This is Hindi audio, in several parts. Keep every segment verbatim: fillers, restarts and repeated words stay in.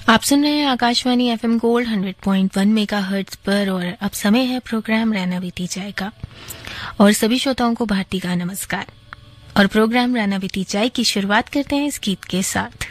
आप सुन रहे हैं Akashvani FM gold hundred point one megahertz पर और अब समय है प्रोग्राम रहना बीती जाएगा। और सभी श्रोताओं को भारती का नमस्कार। और प्रोग्राम रहना बीती जाए की शुरुआत करते हैं इस गीत के साथ।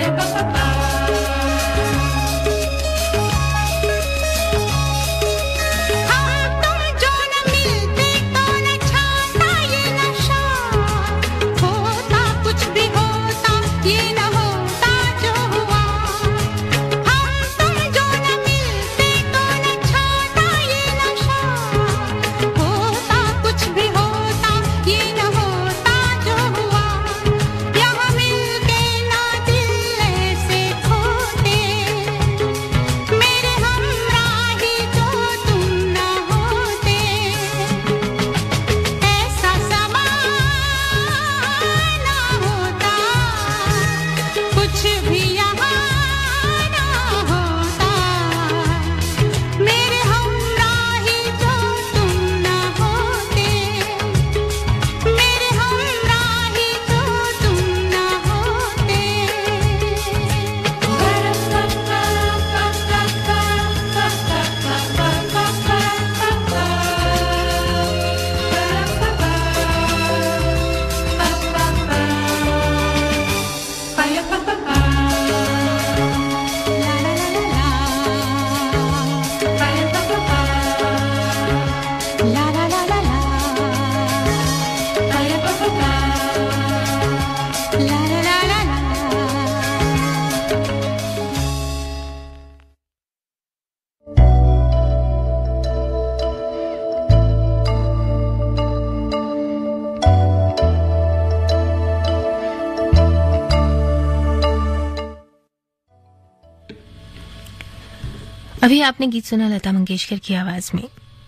अभी आपने गीत सुना लता मंगेशकर की आवाज में।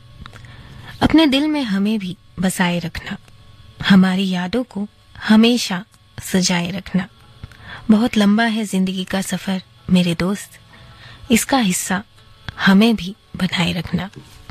अपने दिल में हमें भी बसाए रखना, हमारी यादों को हमेशा सजाए रखना। बहुत लंबा है जिंदगी का सफर मेरे दोस्त, इसका हिस्सा हमें भी बनाए रखना।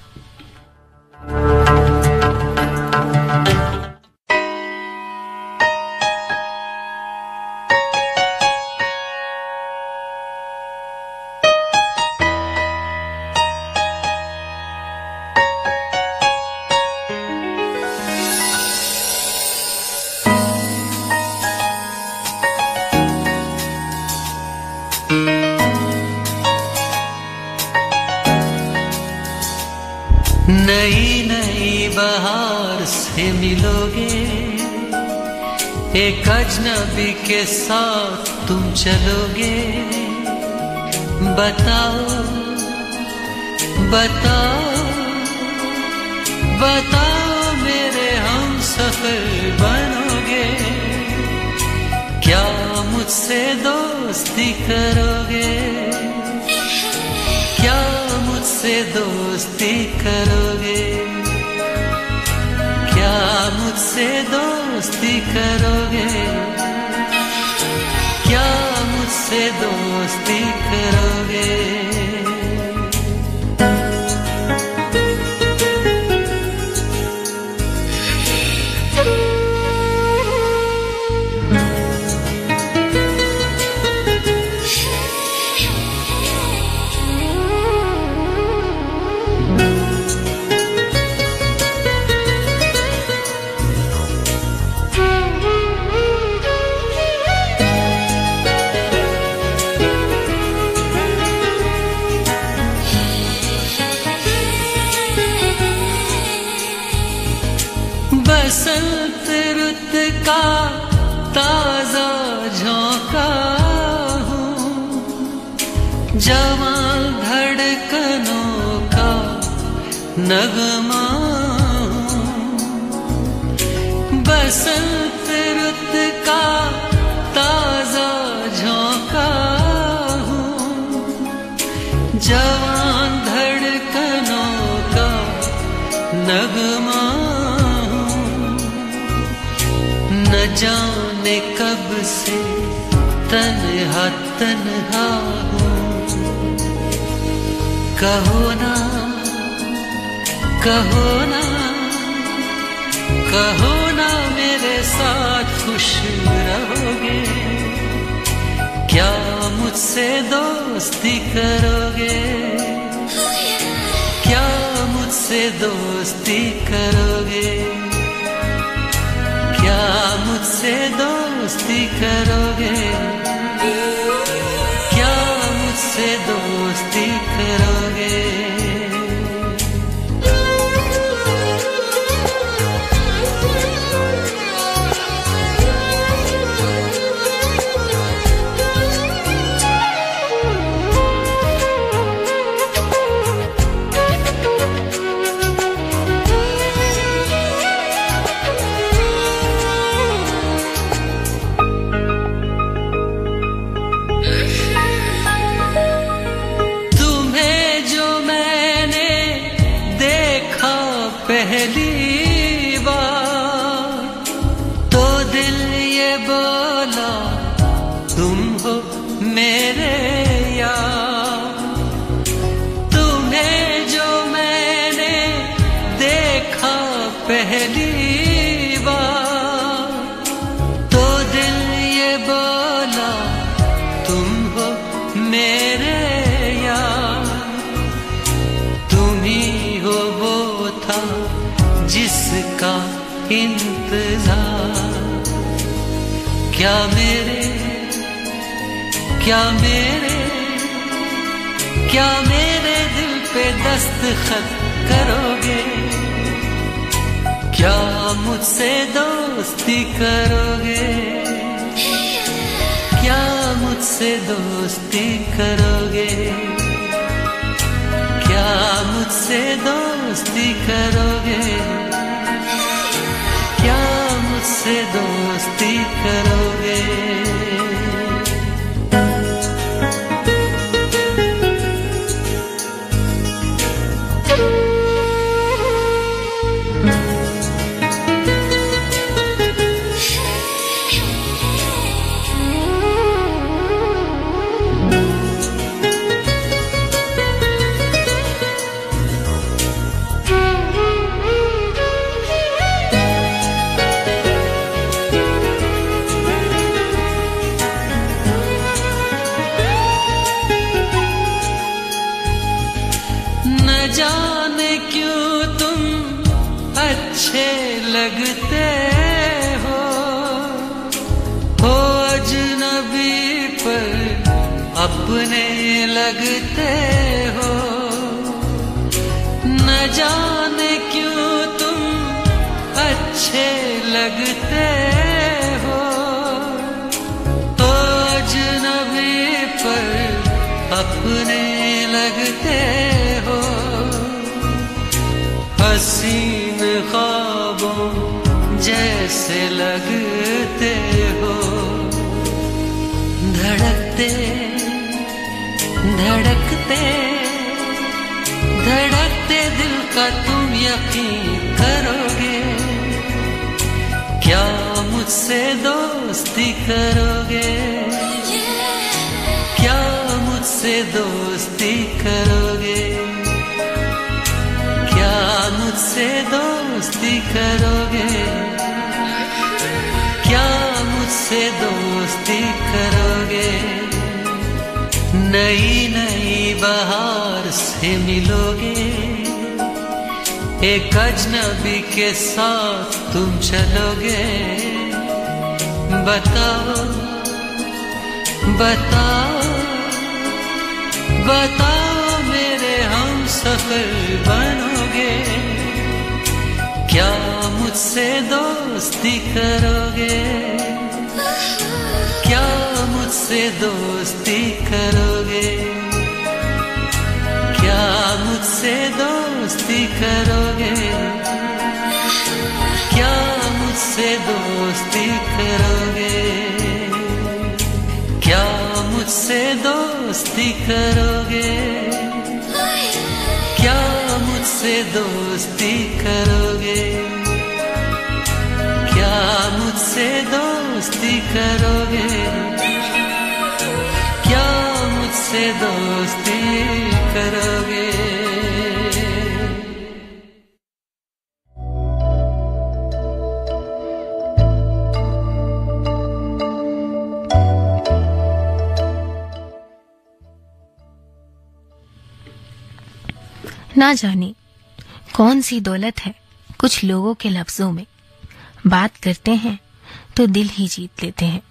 नई नई बहार से मिलोगे, एक अजनबी के साथ तुम चलोगे। बताओ बताओ बताओ मेरे हम सफर बनोगे, क्या मुझसे दोस्ती करोगे, क्या मुझसे दोस्ती करोगे, क्या मुझसे दोस्ती करोगे, क्या मुझसे दोस्ती करोगे। बसंत रुत का ताजा झोंका हूँ, जवां धड़कनों का नगमा हूँ। बसंत रुत का ताजा झोंका हूँ, जवां धड़कनों का नगमा। न जाने कब से तन्हा तन्हा हूँ, कहो ना कहो ना कहो ना मेरे साथ खुश रहोगे, क्या मुझसे दोस्ती करोगे, क्या मुझसे दोस्ती करोगे, क्या मुझसे दोस्ती करोगे। तुम हो मेरे यार। तुम्हें जो मैंने देखा पहली बार, तो दिल ये बोला तुम हो मेरे यार। तुम ही हो वो था जिसका इंतजार। क्या मेरे क्या मेरे क्या मेरे दिल पे दस्तखत करोगे? क्या मुझसे दोस्ती करोगे? क्या मुझसे दोस्ती करोगे? क्या मुझसे दोस्ती करोगे? क्या मुझसे दोस्ती करोगे? जाने क्यों तुम अच्छे लगते हो, हो अजनबी पर अपने लगते हो। न जाने क्यों तुम अच्छे लगते हो, हो अजनबी पर अपने लगते हो। हसीन ख्वाबों जैसे लगते हो, धड़कते धड़कते धड़कते दिल का तुम यकीन करोगे? क्या मुझसे दोस्ती करोगे? क्या मुझसे दोस्ती करोगे? क्या मुझसे दोस्ती करोगे? क्या मुझसे दोस्ती करोगे? नई नई बहार से मिलोगे, एक अजनबी के साथ तुम चलोगे। बताओ बताओ बताओ मेरे हम सफर बनोगे? क्या मुझसे दोस्ती करोगे? क्या मुझसे दोस्ती करोगे? क्या मुझसे दोस्ती करोगे? क्या मुझसे दोस्ती करोगे? क्या मुझसे दोस्ती करोगे? क्या मुझसे दोस्ती करोगे? क्या मुझसे दोस्ती करोगे? क्या मुझसे दोस्ती करोगे? ना जाने कौन सी दौलत है कुछ लोगों के लफ्जों में, बात करते हैं तो दिल ही जीत लेते हैं।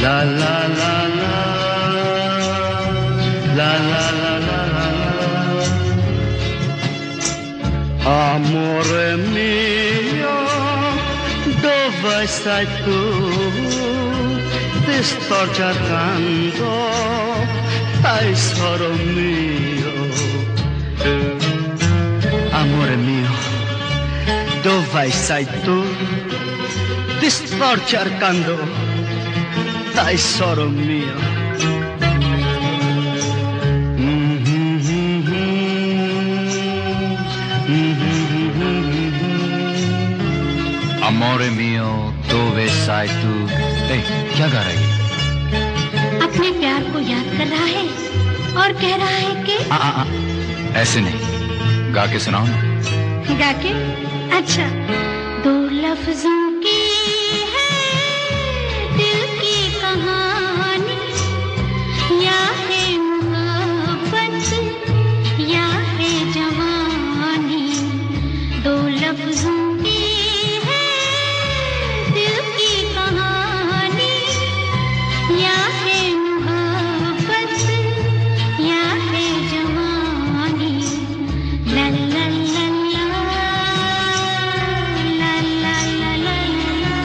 La la la la la la la la la Amore mio, dove stai tu? Ti sto cercando, tesoro mio. Amore mio, dove stai tu? Ti sto cercando, tesoro mio. Amore mio, dove sei tu? ए, क्या गा रही है? अपने प्यार को याद कर रहा है और कह रहा है कि आ, आ, आ, ऐसे नहीं, गा के सुनाओ ना। गा के? अच्छा, दो लफ्जों की है दिल की कहानी, या है मोहब्बत या है जवानी। दो लफ्जों की है दिल की कहानी, या है मोहब्बत या है जवानी। ला ला ला ला ला ला ला ला।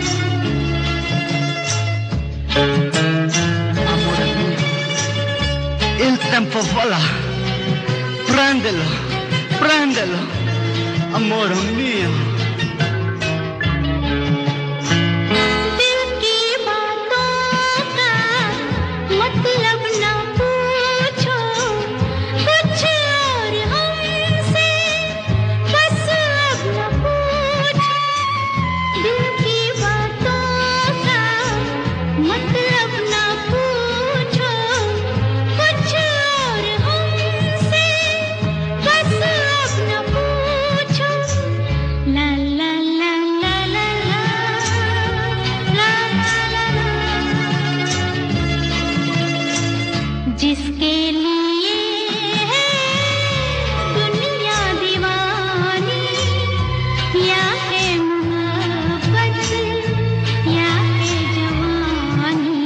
Amore mio, il tempo vola, prendelo, prendelo, amore mio. दिल की बातों का मतलब न पूछो, कुछ और हमसे बस अब न पूछो। दिल की बातों का मतलब न पूछो, कुछ और हमसे बस अब न पूछो। ला ला ला ला ला ला ला ला ला। जिसके लिए है दुनिया दीवानी, या है मोहब्बत या है जवानी।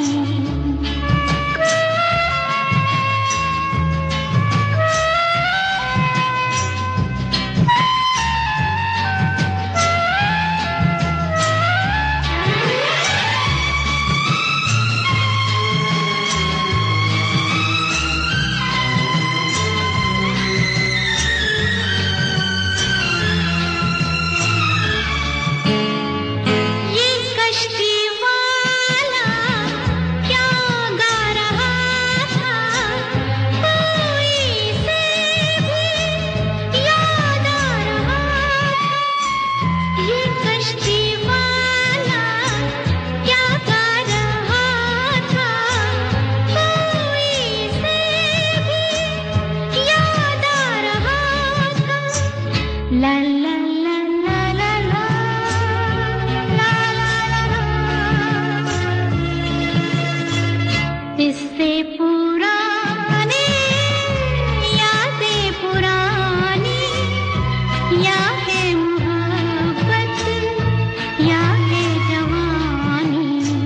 ये कश्ती वाला क्या गा रहा था, कोई से भी याद आ रहा था। ये कश्ती वाला क्या गा रहा था, कोई से भी याद आ रहा था। ला ला ला ला ला ला ला ला ला। इससे पुराने यादें पुरानी, या है मोहब्बत या है जवानी।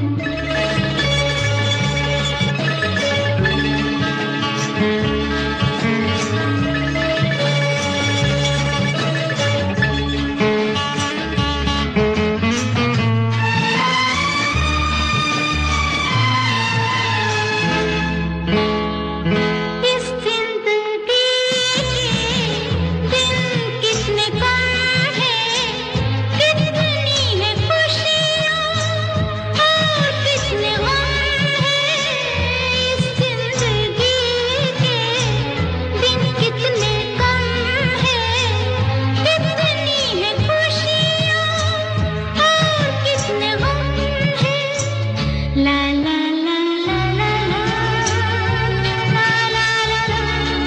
इस जिंदगी के दिन कितने कम हैं, कितनी है खुशियाँ और कितने गम हैं। इस जिंदगी के दिन कितने कम हैं, कितनी है खुशियाँ और कितने गम हैं। ला ला ला ला ला ला ला ला ला ला।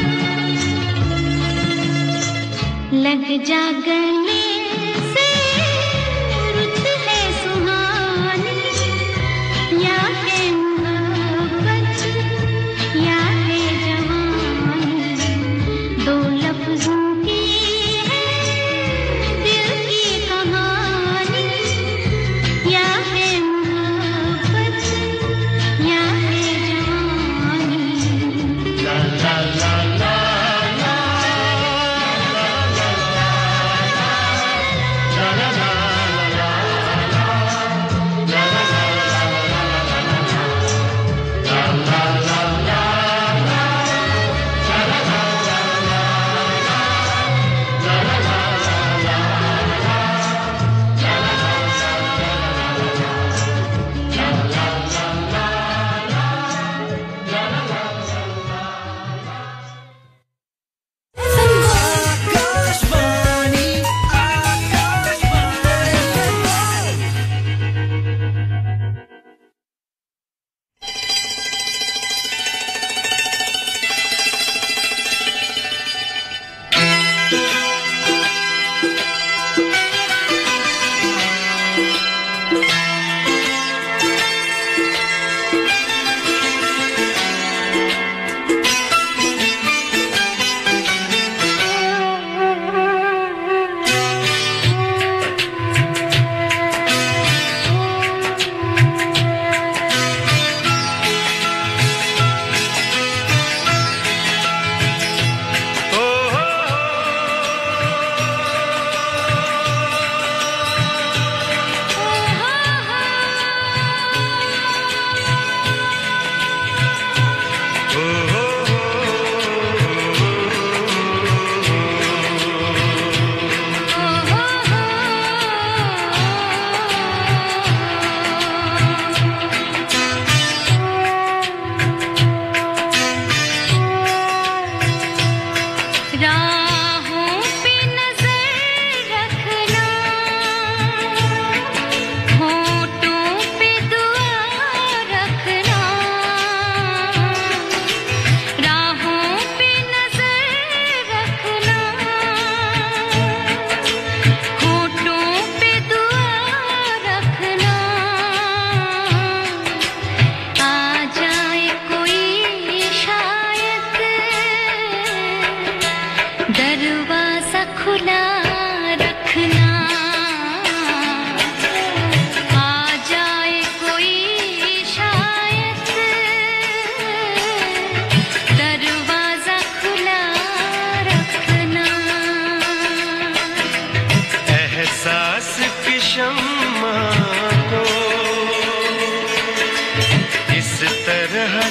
लग जा गले से रुत है सुहानी, या है मोहब्बत या है जवानी। दो लफ्जों की है दिल की कहानी, या है मोहब्बत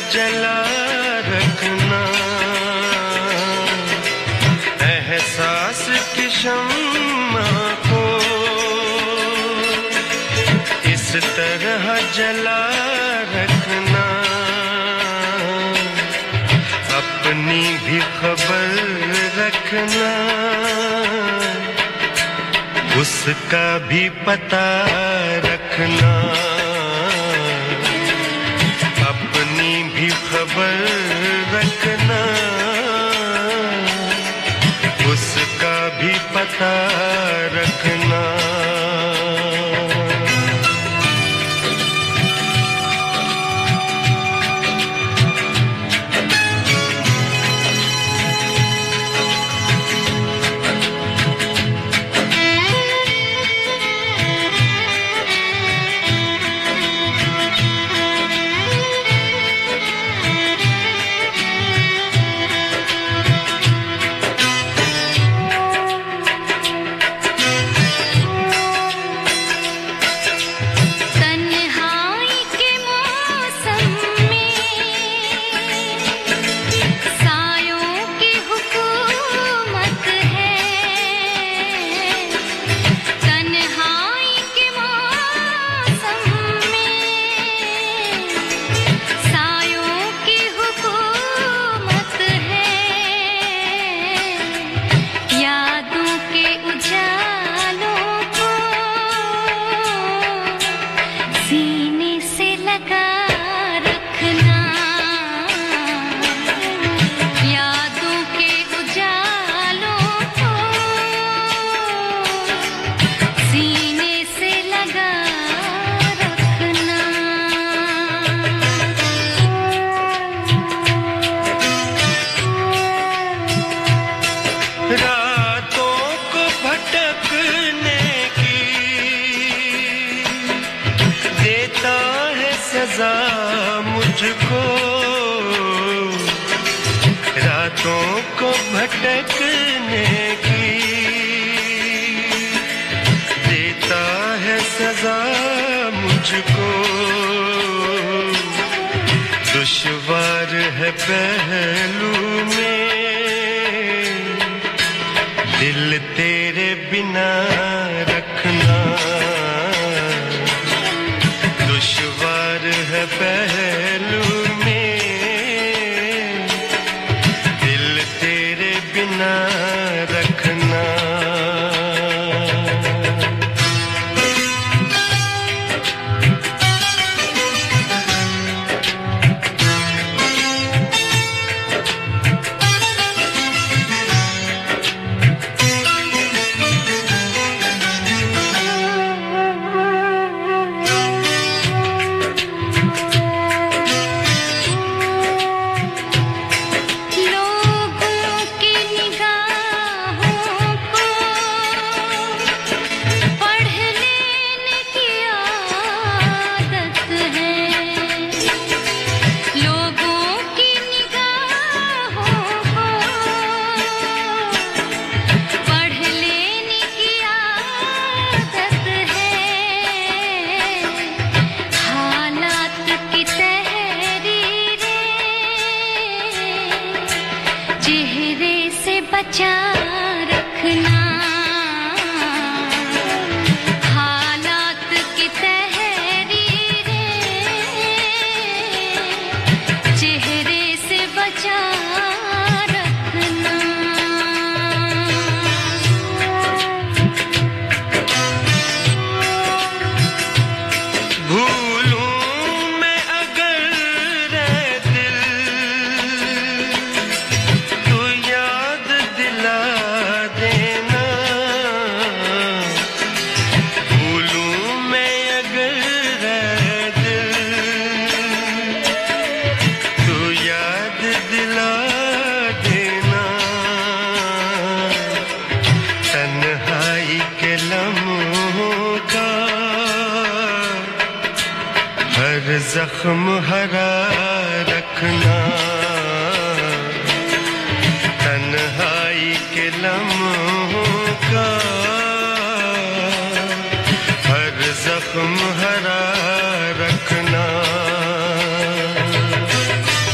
जला रखना, एहसास की शम्मा को इस तरह जला रखना, अपनी भी खबर रखना, उसका भी पता रखना, अपनी भी खबर रखना, उसका भी पता रखना। मुझको रातों को भटकने की देता है सजा मुझको, दुश्वार है पहलू में दिल तेरे बिना रखना, दुश्वार है पहलू में दिल तेरे बिना रखना। जख्म हरा रखना, तन्हाई के लम्हों का हर जख्म हरा रखना।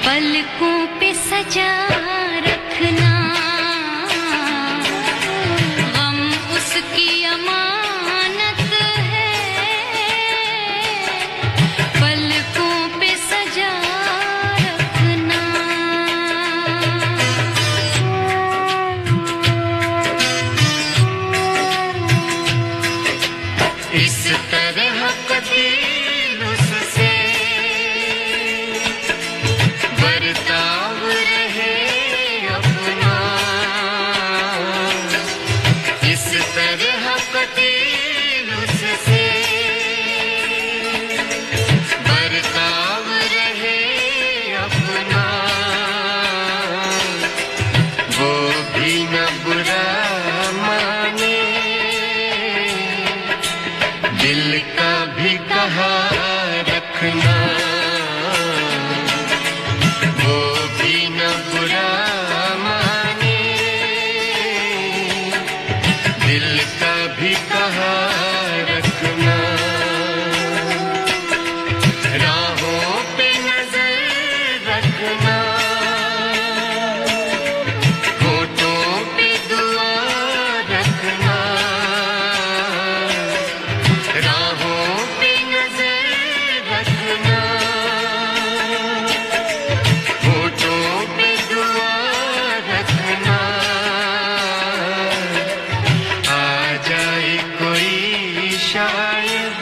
पलकों पे सजा रखना गम उसकी अमानत है पलकों पे सजा रखना इस तरह कतील उससे बर्ताव रहे अपना इस तरह कतील उससे बर्ताव रहे अपना वो भी न बुरा माने दिल का भी कहा रखना वो भी न बुरा माने दिल का भी कहा रखना राहों पे नजर रखना होठों पे दुआ रखना राहों पे नजर रखना होठों पे दुआ रखना आ जाए कोई शायद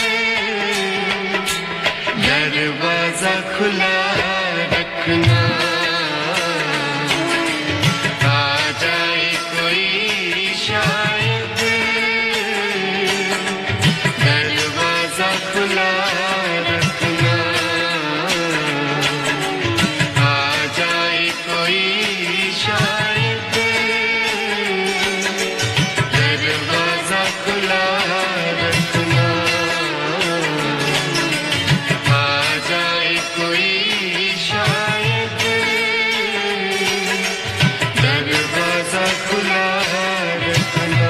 दरवाजा खुला रखना आ जाए कोई शायद दरवाजा खुला रखना आ जाए कोई शायद दरवाजा खुला रखना आ जाए कोई शायद दरवाजा खुला रखना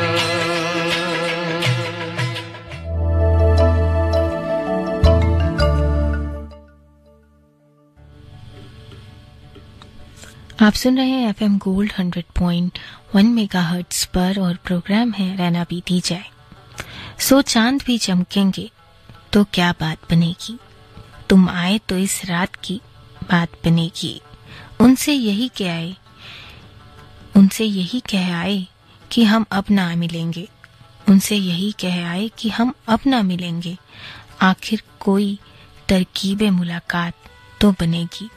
आप सुन रहे हैं FM gold hundred point one megahertz पर और प्रोग्राम है रहना बीती जाए। सो चांद भी चमकेंगे तो क्या बात बनेगी, तुम आए तो इस रात की बात बनेगी। उनसे यही कह आए उनसे यही कह आए कि हम अब ना मिलेंगे उनसे यही कह आए कि हम अब ना मिलेंगे। आखिर कोई तरकीबे मुलाकात तो बनेगी।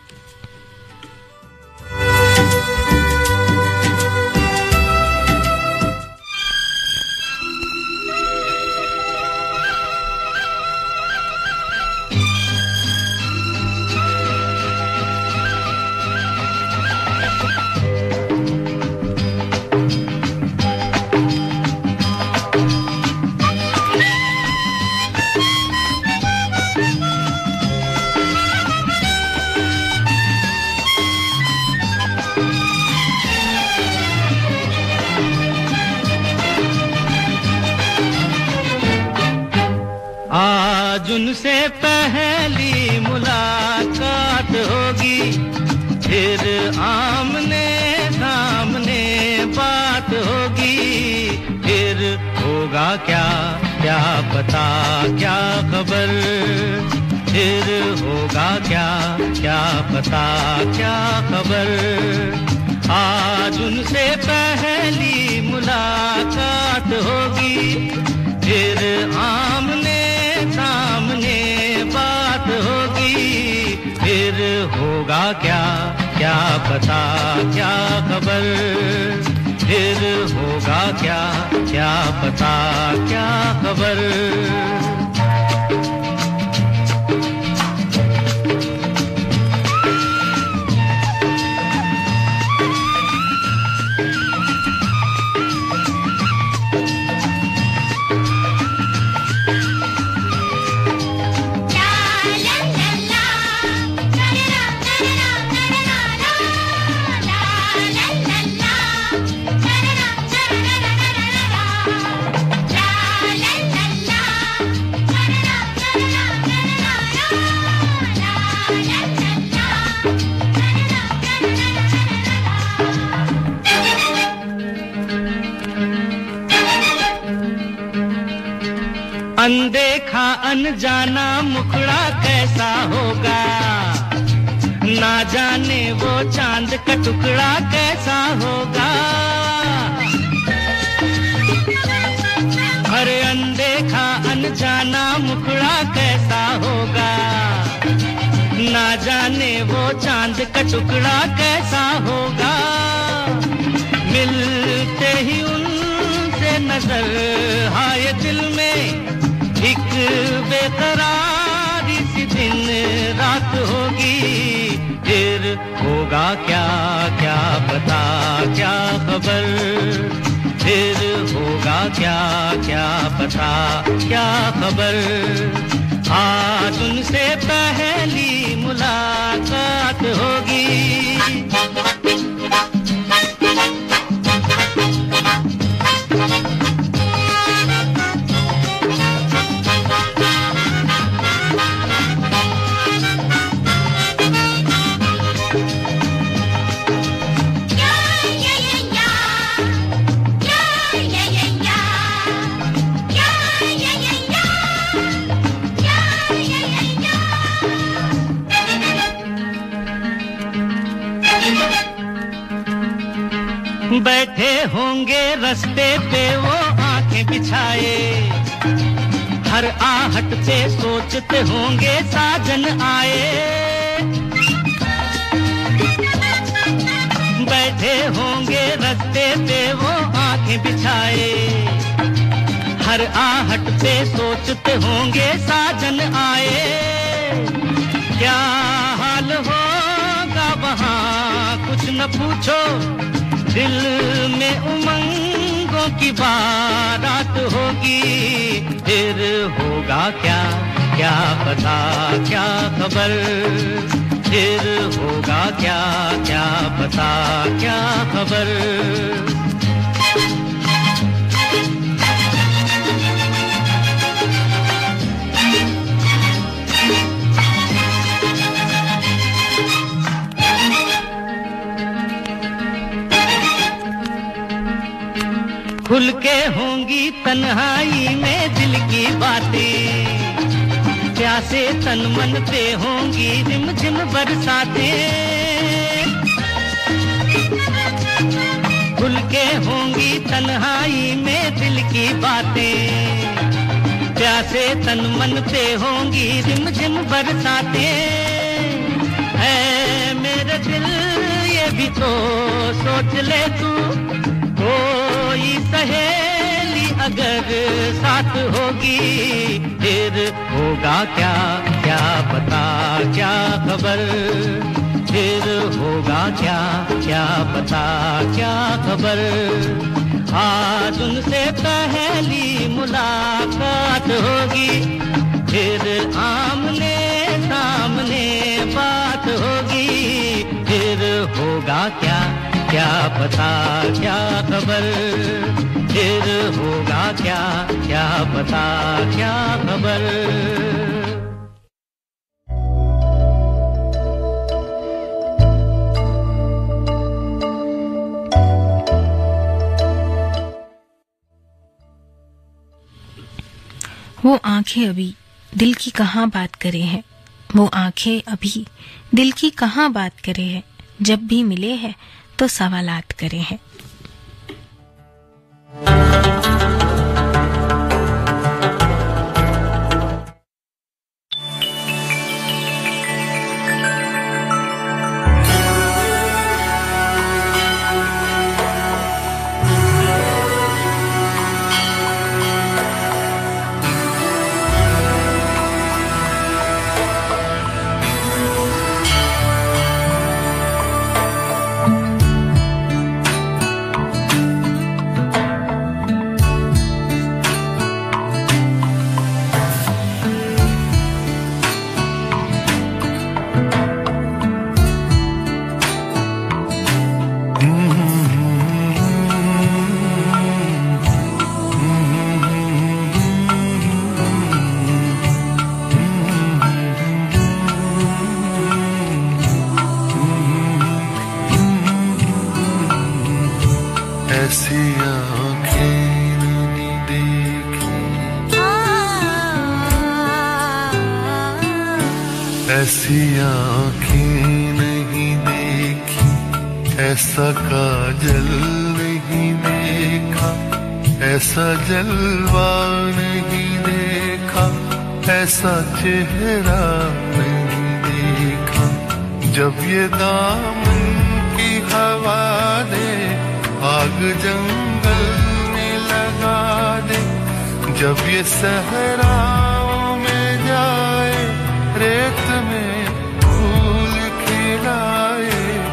आज उनसे पहली मुलाकात होगी फिर आमने सामने बात होगी फिर होगा क्या क्या पता क्या खबर फिर होगा क्या क्या पता क्या खबर आज उनसे पहली मुलाकात होगी फिर आमने सामने बात होगी फिर होगा क्या क्या पता क्या खबर फिर होगा क्या क्या पता क्या खबर अनदेखा अनजाना मुखड़ा कैसा होगा, ना जाने वो चांद का टुकड़ा कैसा होगा। अरे अनदेखा अनजाना मुखड़ा कैसा होगा, ना जाने वो चांद का टुकड़ा कैसा होगा। मिलते ही उनसे नजर आए दिल में एक बेकरारी सी दिन रात होगी। फिर होगा क्या क्या पता क्या खबर, फिर होगा क्या क्या पता क्या खबर। आज उनसे पहली मुलाकात होगी। बैठे होंगे रास्ते पे वो आंखें बिछाए, हर आहट पे सोचते होंगे साजन आए। बैठे होंगे रास्ते पे वो आंखें बिछाए, हर आहट पे सोचते होंगे साजन आए। क्या हाल होगा वहाँ कुछ न पूछो, दिल में उमंगों की बारात होगी। फिर होगा क्या क्या पता क्या खबर, फिर होगा क्या क्या पता क्या खबर। खुल के होंगी तन्हाई में दिल की बातें, प्यासे तन मन पे होंगी रिम झिम बरसातें। खुल के होंगी तन्हाई में दिल की बातें, प्यासे तन मन पे होंगी रिम झिम बरसातें। ऐ मेरे दिल ये भी तो सोच ले तू, कोई सहेली अगर साथ होगी। फिर होगा क्या क्या पता क्या खबर, फिर होगा क्या क्या पता क्या खबर। आज उनसे पहली मुलाकात होगी, फिर आमने सामने बात होगी। फिर होगा क्या क्या पता क्या खबर, फिर होगा क्या क्या पता क्या खबर। वो आंखें अभी दिल की कहाँ बात करे हैं, वो आंखें अभी दिल की कहाँ बात करे हैं। जब भी मिले हैं तो सवालात करे हैं। ऐसी आँखें नहीं देखी ऐसी आँखें नहीं देखी, ऐसा काजल नहीं देखा, ऐसा जलवा नहीं देखा, ऐसा चेहरा नहीं देखा। जब ये दामन की हवा दे, आग जंगल में लगा दे, जब ये सहराओं में जाए, रेत में फूल खिलाए।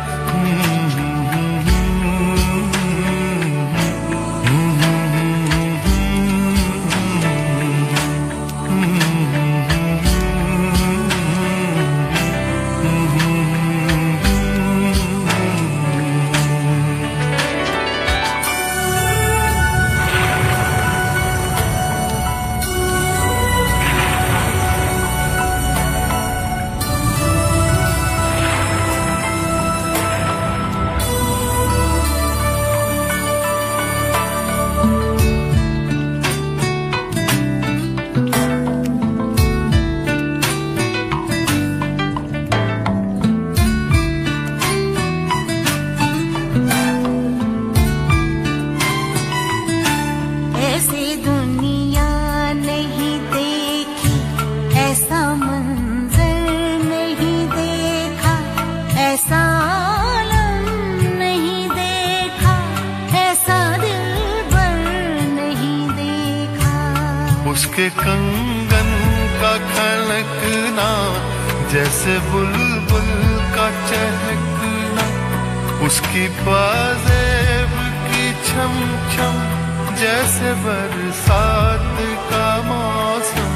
उसके कंगन का खनकना, जैसे बुलबुल का चहकना, उसकी पाजेब की छम छम, जैसे बरसात का मौसम।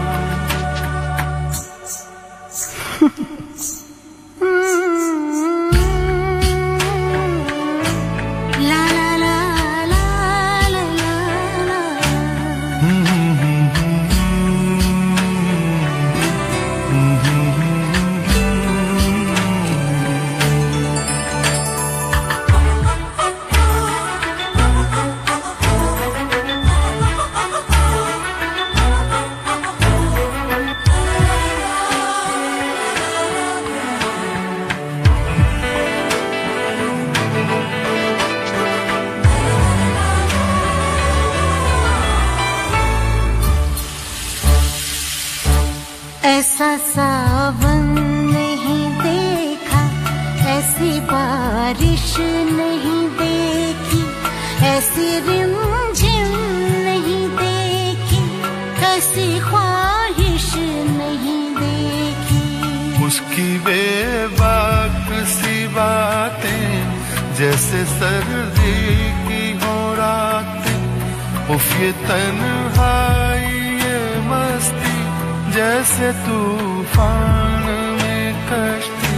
ऐसा सावन नहीं देखा, ऐसी बारिश नहीं देखी, ऐसी रिमझिम नहीं देखी, ऐसी ख्वाहिश नहीं देखी। उसकी बेबाक सी बातें, जैसे सर्दी की हो रातें, उफ ये तन्हाई ये मस्ती, जैसे तूफान में कश्ती।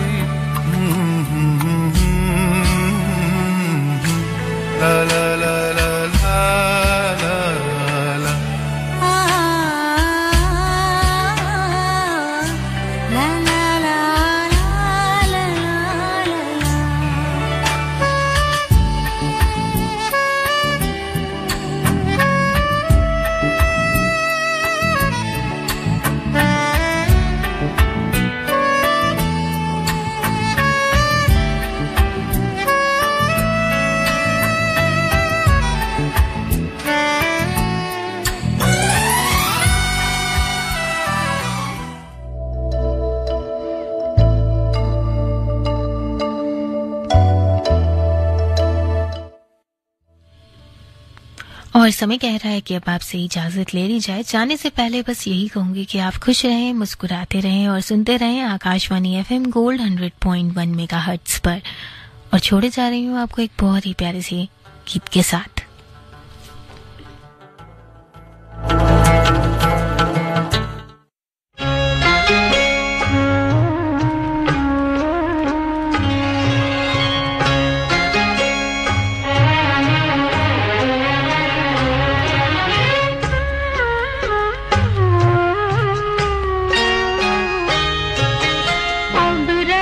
ला ला ला ला ला ला ला ला ला ला और समय कह रहा है कि अब आपसे इजाजत ले ली जाए। जाने से पहले बस यही कहूंगी कि आप खुश रहें, मुस्कुराते रहें और सुनते रहें Akashvani FM gold hundred point one megahertz पर। और छोड़े जा रही हूँ आपको एक बहुत ही प्यारे से गीत के साथ।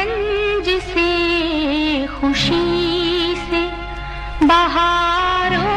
बहारों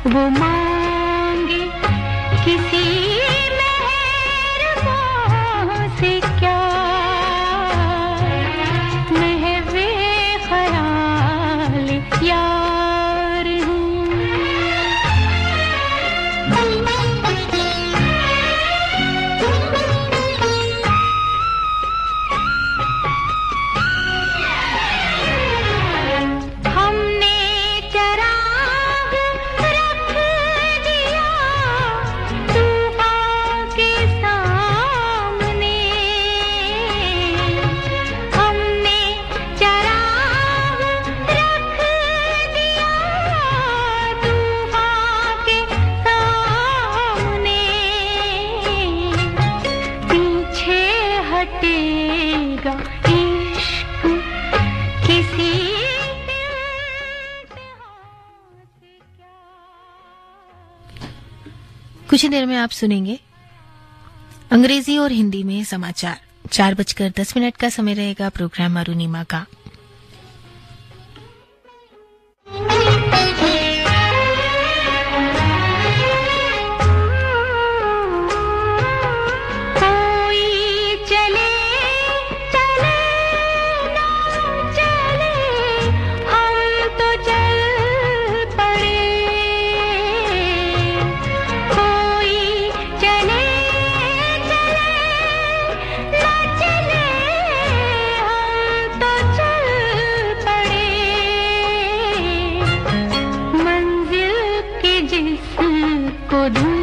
वो मांगे किसी मेहरबान से क्या, महवे ख्याल यार हूँ। कुछ ही देर में आप सुनेंगे अंग्रेजी और हिंदी में समाचार। चार बजकर दस मिनट का समय रहेगा प्रोग्राम अरुणिमा का। को ढूंढ